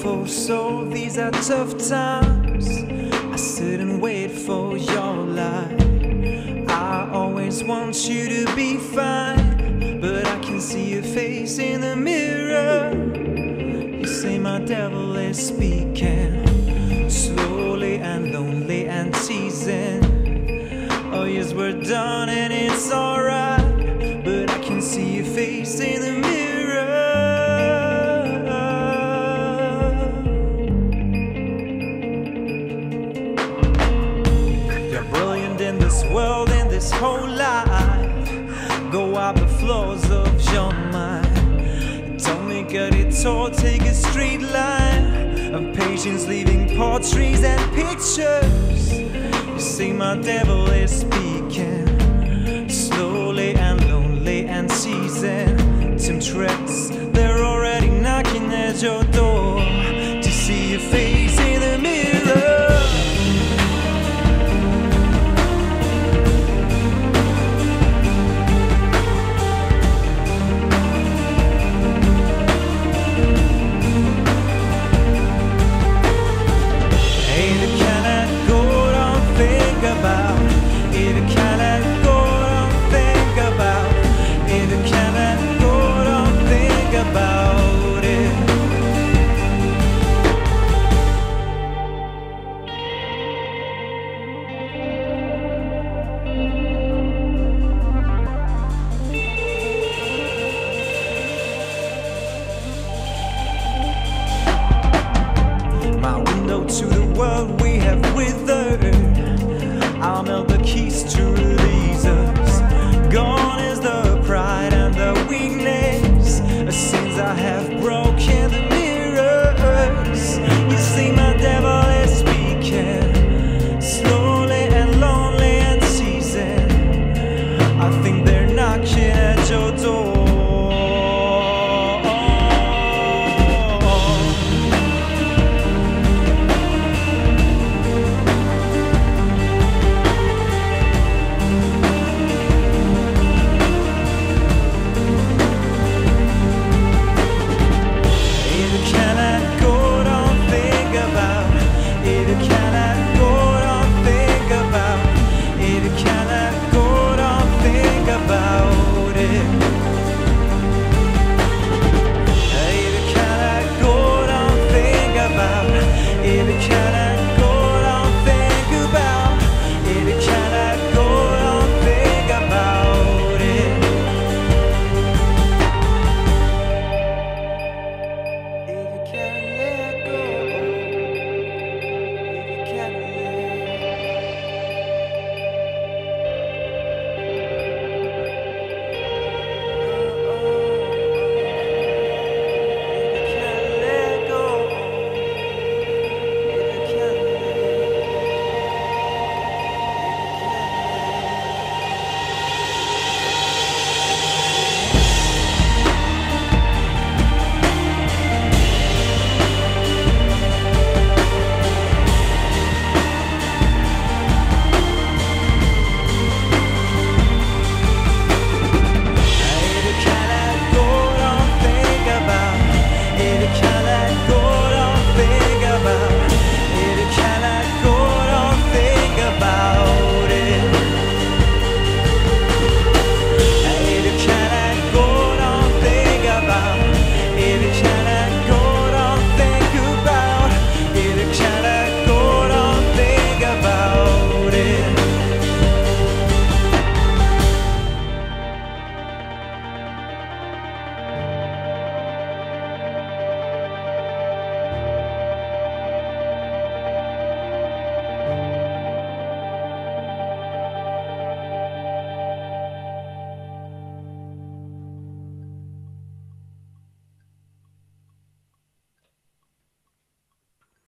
for so these are tough times. I sit and wait for your light. I always want you to be fine, but I can see your face in the mirror. You say my devil is speaking, slowly and lonely and teasing. Oh yes, we're done and it's alright, but I can see your face in the mirror. You're brilliant in this world, in this whole life. Go up the floors of your mind. Don't make a detour, take a straight line of patience, leaving portraits and pictures. You see my devil is speaking, slowly and lonely and teasing. Temptress, they're already knocking at your door to see your face in the mirror. To the world we have withered, I'll melt the keys to release.